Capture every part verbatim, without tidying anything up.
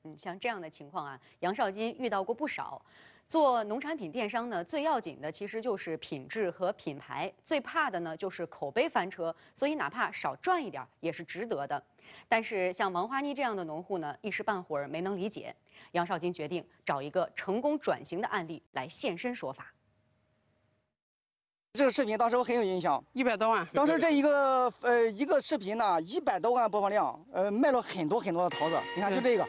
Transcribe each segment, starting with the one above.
嗯，像这样的情况啊，杨少金遇到过不少。做农产品电商呢，最要紧的其实就是品质和品牌，最怕的呢就是口碑翻车，所以哪怕少赚一点也是值得的。但是像王花妮这样的农户呢，一时半会儿没能理解。杨少金决定找一个成功转型的案例来现身说法。 这个视频当时我很有印象， 一百多万。 当时这一个呃一个视频呢，一百多万播放量，呃卖了很多很多的桃子。你看，就这个。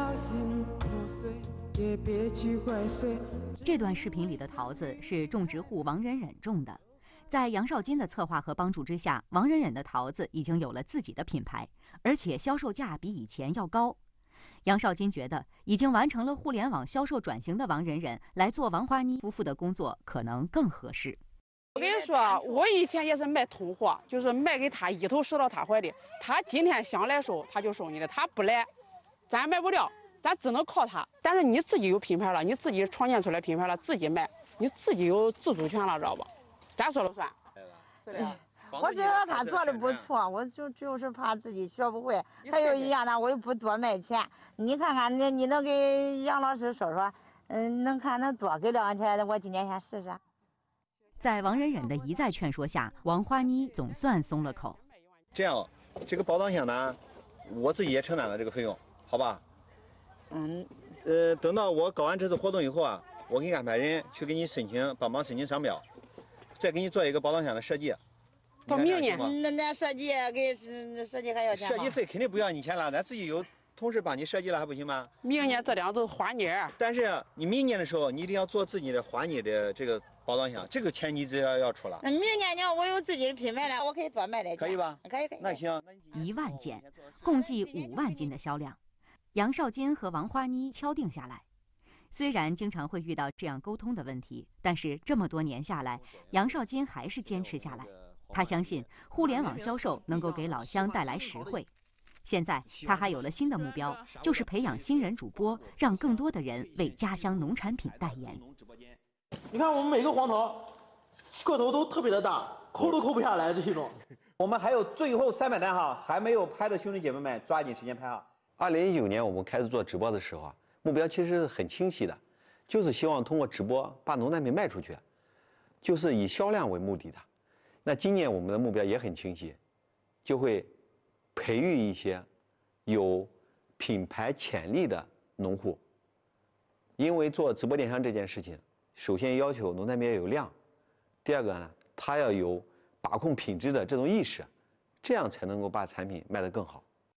这段视频里的桃子是种植户王忍忍种的，在杨少金的策划和帮助之下，王忍忍的桃子已经有了自己的品牌，而且销售价比以前要高。杨少金觉得，已经完成了互联网销售转型的王忍忍来做王花妮夫妇的工作，可能更合适。 我跟你说，我以前也是卖通货，就是卖给他一头收到他怀里。他今天想来收，他就收你的；他不来，咱卖不掉，咱只能靠他。但是你自己有品牌了，你自己创建出来品牌了，自己卖，你自己有自主权了，知道吧？咱说了算。是的。 我觉得他做的不错，我就就是怕自己学不会。还有一样呢，我又不多卖钱。你看看，你你能给杨老师说说，嗯，能看能多给两块钱，我今天先试试。 在王忍忍的一再劝说下，王花妮总算松了口。 这样，这个包装箱呢，我自己也承担了这个费用，好吧？嗯，呃，等到我搞完这次活动以后啊，我给你安排人去给你申请，帮忙申请商标，再给你做一个包装箱的设计。 到明年， 那那设计给设计还要钱吗？ 设计费肯定不要你钱了，咱自己有同事帮你设计了，还不行吗？ 明年这两都花泥。 但是你明年的时候，你一定要做自己的花泥的这个包装箱，这个钱你只要要出了。 那明年呢，我有自己的品牌了，我可以多卖点。 可以吧？ 可以可以。 那行， 一万件，共计五万斤的销量，杨少金和王花妮敲定下来。虽然经常会遇到这样沟通的问题，但是这么多年下来，杨少金还是坚持下来。他相信互联网销售能够给老乡带来实惠。现在他还有了新的目标，就是培养新人主播，让更多的人为家乡农产品代言。 你看我们每个黄桃个头都特别的大，抠都抠不下来这一种。 我们还有最后三百单哈，还没有拍的兄弟姐妹们抓紧时间拍哈。 二零一九年我们开始做直播的时候啊，目标其实很清晰的，就是希望通过直播把农产品卖出去，就是以销量为目的的。那今年我们的目标也很清晰，就会培育一些有品牌潜力的农户。因为做直播电商这件事情，首先要求农产品要有量，第二个呢，它要有把控品质的这种意识，这样才能够把产品卖得更好。